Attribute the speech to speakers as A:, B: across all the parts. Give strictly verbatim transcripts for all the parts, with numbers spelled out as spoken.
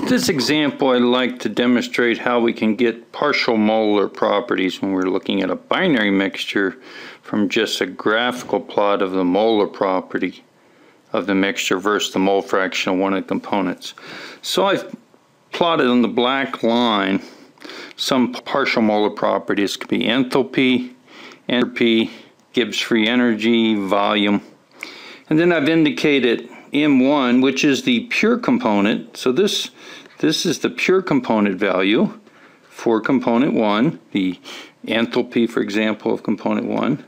A: this example, I'd like to demonstrate how we can get partial molar properties when we're looking at a binary mixture from just a graphical plot of the molar property of the mixture versus the mole fraction of one of the components. So I've plotted on the black line some partial molar properties. Could be enthalpy, entropy, Gibbs free energy, volume. And then I've indicated M one, which is the pure component. So this this is the pure component value for component one, the enthalpy, for example, of component one.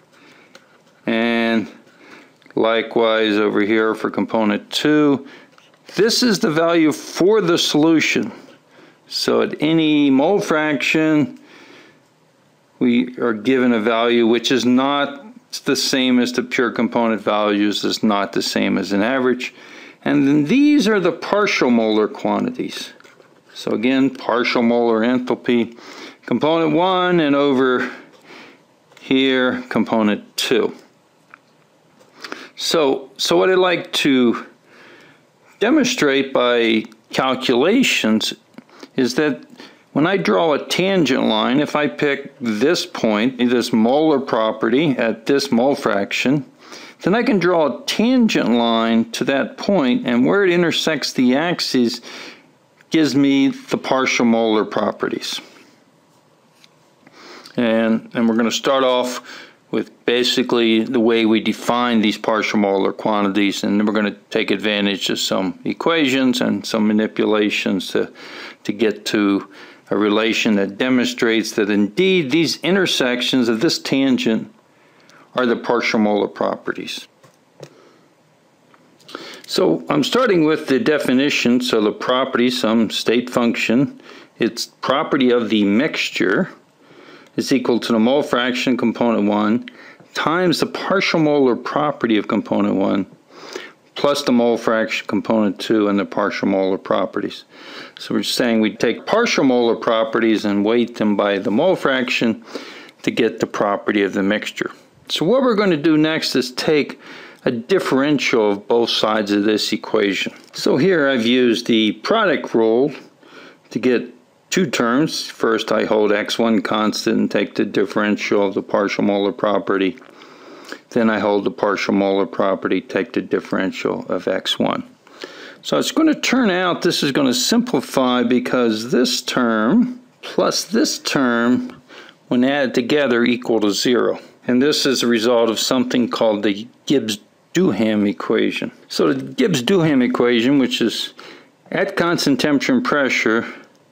A: And likewise over here for component two, this is the value for the solution. So at any mole fraction, we are given a value which is not the same as the pure component values, is not the same as an average. And then these are the partial molar quantities. So again, partial molar enthalpy, component one, and over here, component two. So, so what I'd like to demonstrate by calculations is that when I draw a tangent line, if I pick this point, this molar property at this mole fraction, then I can draw a tangent line to that point, and where it intersects the axes gives me the partial molar properties. And, and we're going to start off with basically the way we define these partial molar quantities, and then we're going to take advantage of some equations and some manipulations to, to get to a relation that demonstrates that indeed these intersections of this tangent are the partial molar properties. So I'm starting with the definition. So the property, some state function, its property of the mixture is equal to the mole fraction component one times the partial molar property of component one plus the mole fraction component two and the partial molar properties. So we're saying we take partial molar properties and weight them by the mole fraction to get the property of the mixture. So what we're going to do next is take a differential of both sides of this equation. So here I've used the product rule to get two terms. First I hold x one constant and take the differential of the partial molar property. Then I hold the partial molar property, take the differential of x one. So it's going to turn out this is going to simplify because this term plus this term when added together equal to zero. And this is a result of something called the Gibbs-Duhem equation. So the Gibbs-Duhem equation, which is at constant temperature and pressure,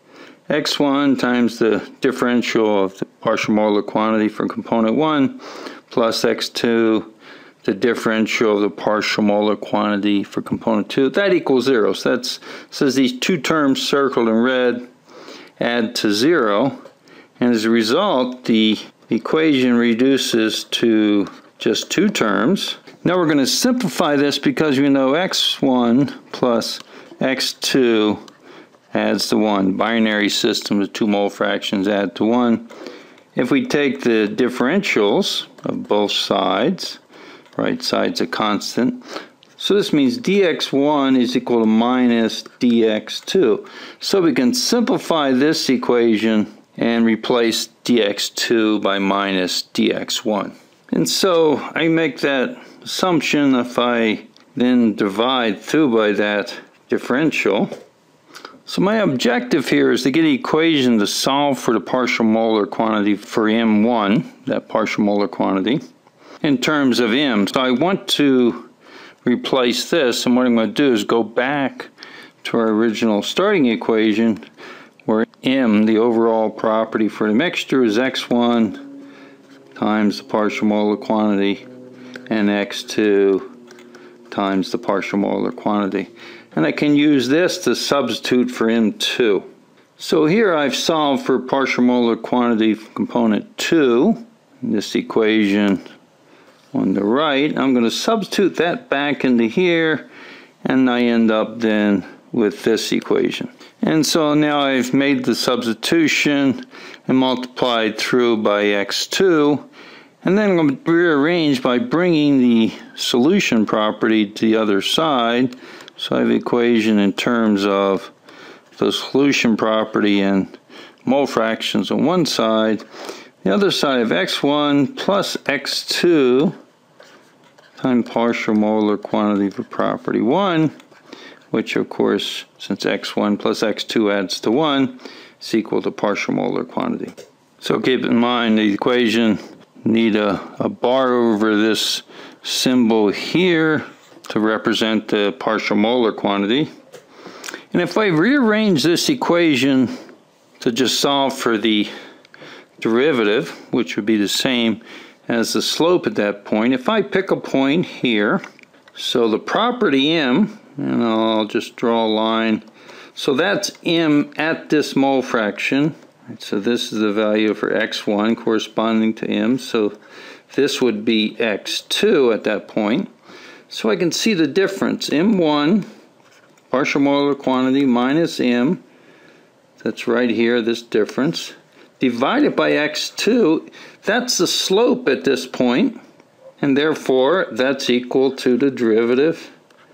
A: x one times the differential of the partial molar quantity for component one plus x two, the differential of the partial molar quantity for component two, that equals zero. So that says these two terms circled in red add to zero, and as a result the equation reduces to just two terms. Now we're going to simplify this because we know x one plus x two adds to one. Binary system with two mole fractions add to one. If we take the differentials of both sides, right side's a constant, so this means d x one is equal to minus d x two. So we can simplify this equation and replace d x two by minus d x one. And so I make that assumption. If I then divide through by that differential, so my objective here is to get an equation to solve for the partial molar quantity for M one, that partial molar quantity, in terms of M. So I want to replace this, and what I'm going to do is go back to our original starting equation where M, the overall property for the mixture, is x one times the partial molar quantity and x two times the partial molar quantity. And I can use this to substitute for M two. So here I've solved for partial molar quantity for component two. In this equation on the right, I'm going to substitute that back into here, and I end up then with this equation. And so now I've made the substitution and multiplied through by x two, and then I'm going to rearrange by bringing the solution property to the other side. So I have an equation in terms of the solution property and mole fractions on one side. The other side of x one plus x two times partial molar quantity for property one, which of course, since x one plus x two adds to one, is equal to partial molar quantity. So keep in mind the equation, need a, a bar over this symbol here to represent the partial molar quantity. And if I rearrange this equation to just solve for the derivative, which would be the same as the slope at that point, if I pick a point here, so the property m, and I'll just draw a line, so that's m at this mole fraction. So this is the value for x one corresponding to m, so this would be x two at that point. So I can see the difference, m one, partial molar quantity, minus m, that's right here, this difference, divided by x two, that's the slope at this point, and therefore that's equal to the derivative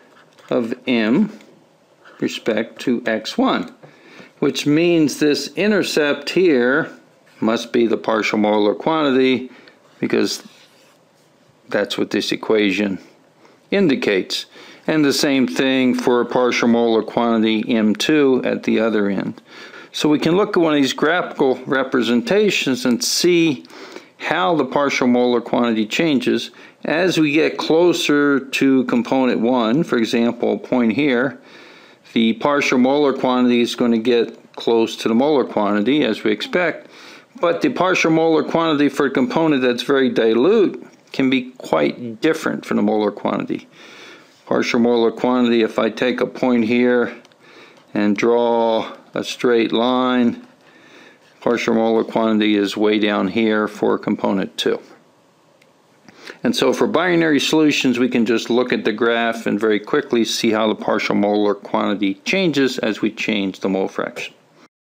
A: of m respect to x one, which means this intercept here must be the partial molar quantity, because that's what this equation indicates. And the same thing for a partial molar quantity m two at the other end. So we can look at one of these graphical representations and see how the partial molar quantity changes as we get closer to component one. For example, a point here, the partial molar quantity is going to get close to the molar quantity as we expect, but the partial molar quantity for a component that's very dilute can be quite different from the molar quantity. Partial molar quantity, if I take a point here and draw a straight line, partial molar quantity is way down here for component two. And so for binary solutions, we can just look at the graph and very quickly see how the partial molar quantity changes as we change the mole fraction.